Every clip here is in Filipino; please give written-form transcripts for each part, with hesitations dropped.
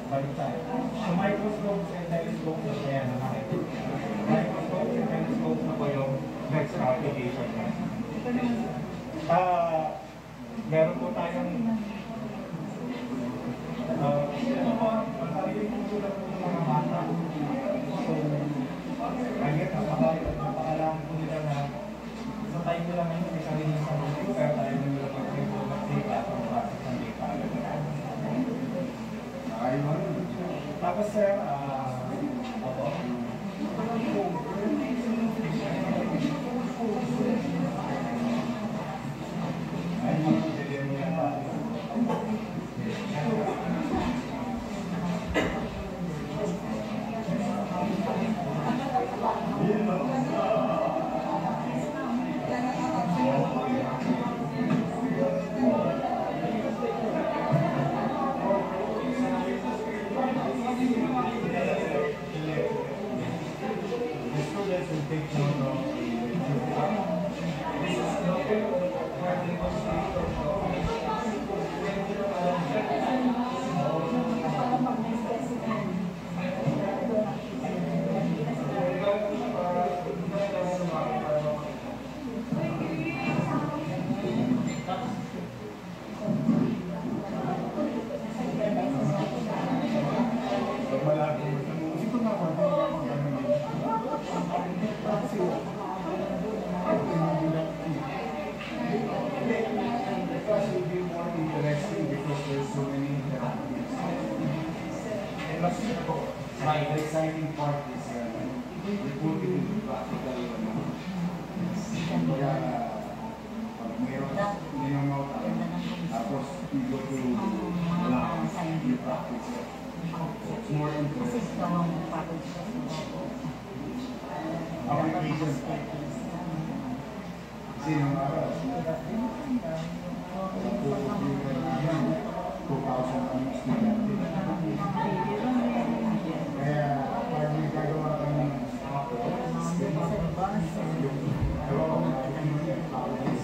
balik tayo. So microscope and telescope na siya na nakikita. Microscope and telescope na po yung next application na. Meron po tayong ito po, ang sarili po sulat po ng mga bata. So, agad, napakalaman po nila na sa time nila ngayon, may sarili sa mundo, kaya tayo nila pag-report ng data at ang process ng data. Tapos sir, my exciting part is recruiting into practical. Kaya mayroon mo tapos you go to you practice. It's more interesting. Application. Kasi yung araw, 2,000 ang estudyante. Kaya, parang may gagawa ka ng ako, yung gawa ko ng practice.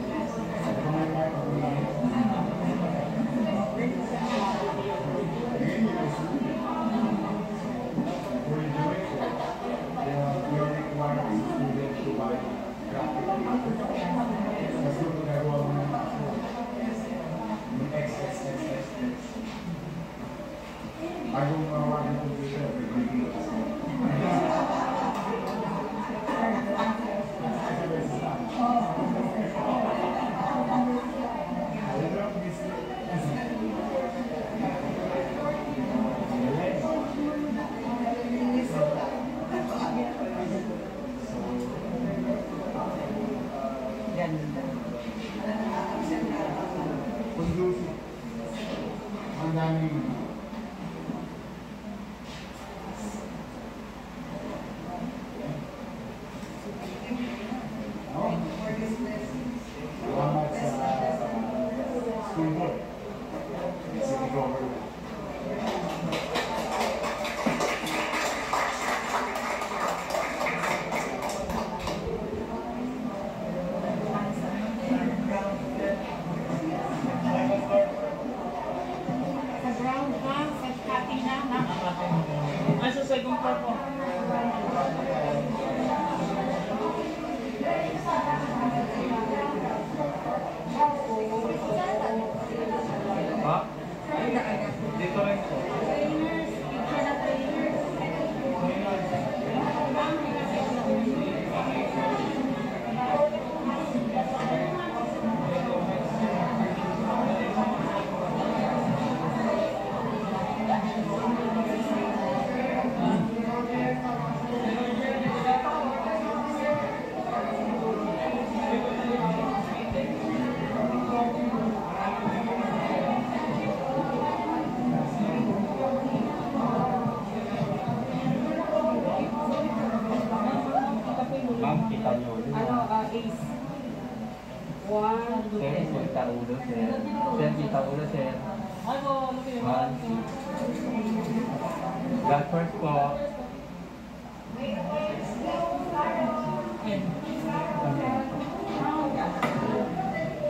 That first po.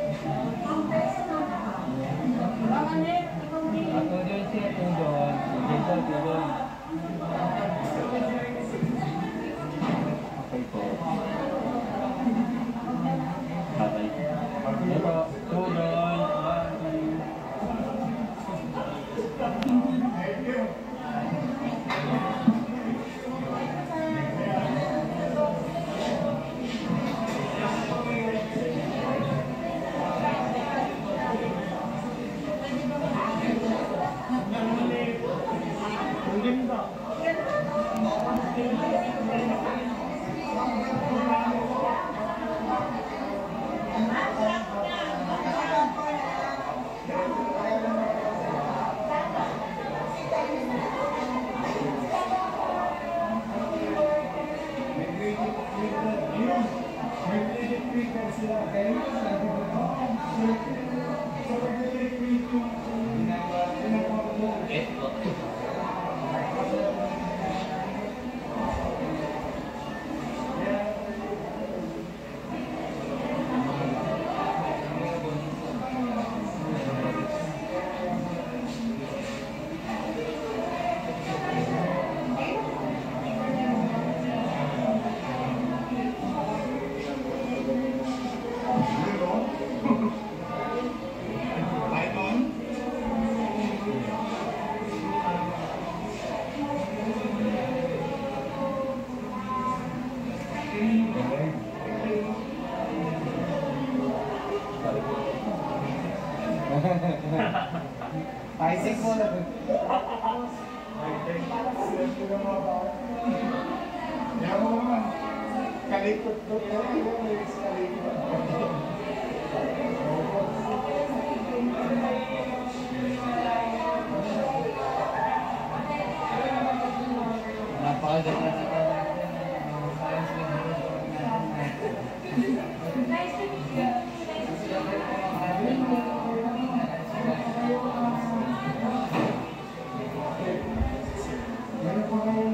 Atong doon siya, atong doon. Isaac mo na. Isaac. Silang ko ng mga bata. Kaya mo naman. Kalikot ko. Kalikot. Napakaganda na Nice to meet you. Meron po kayong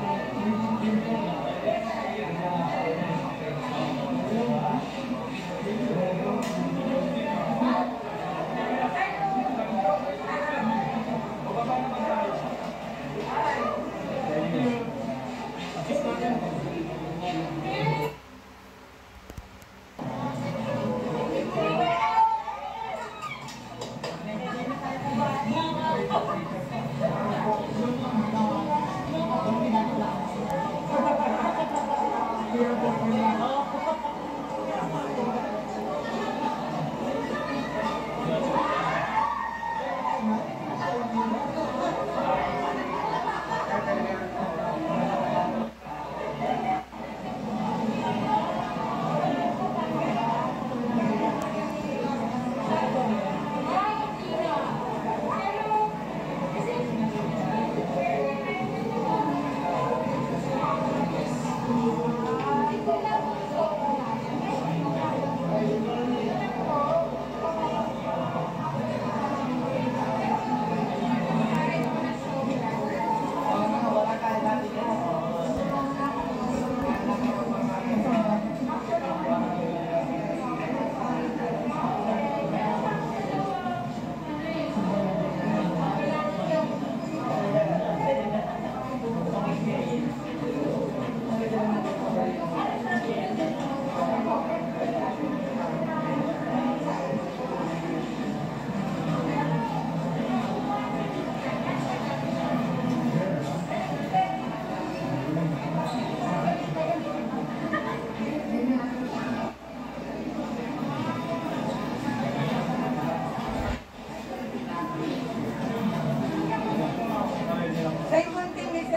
Say one thing, Miss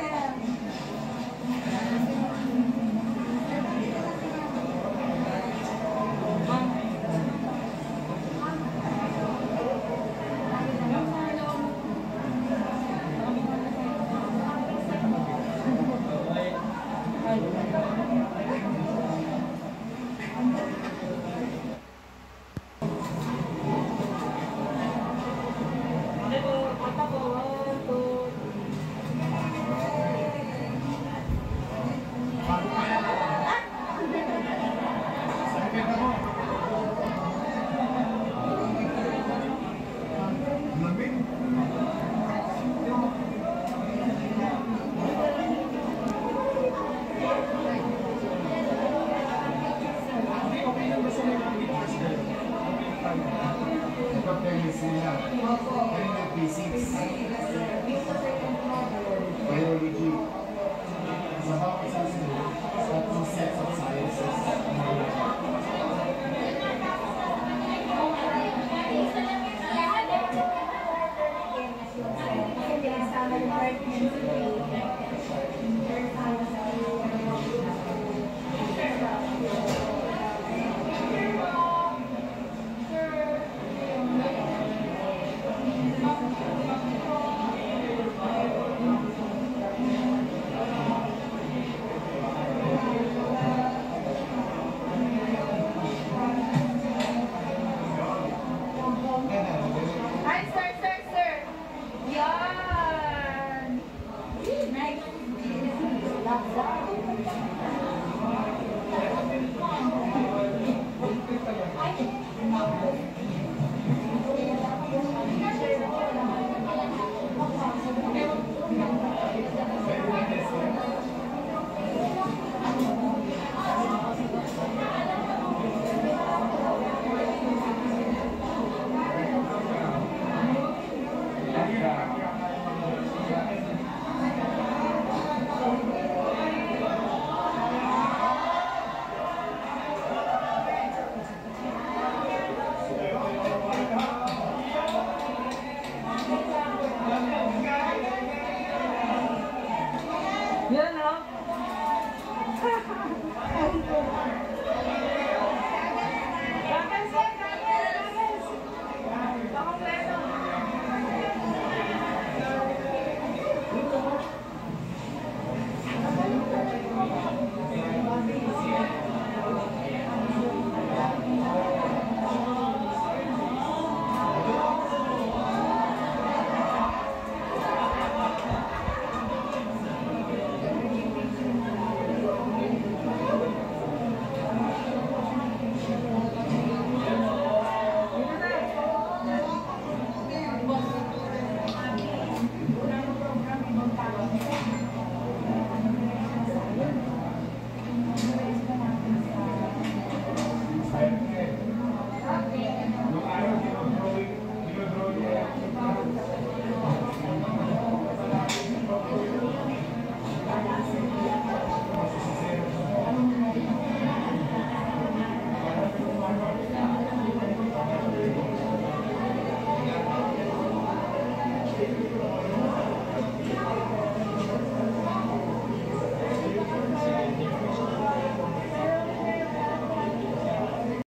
Biology. Sa bawat isang school, tatlong sets of sciences. Department.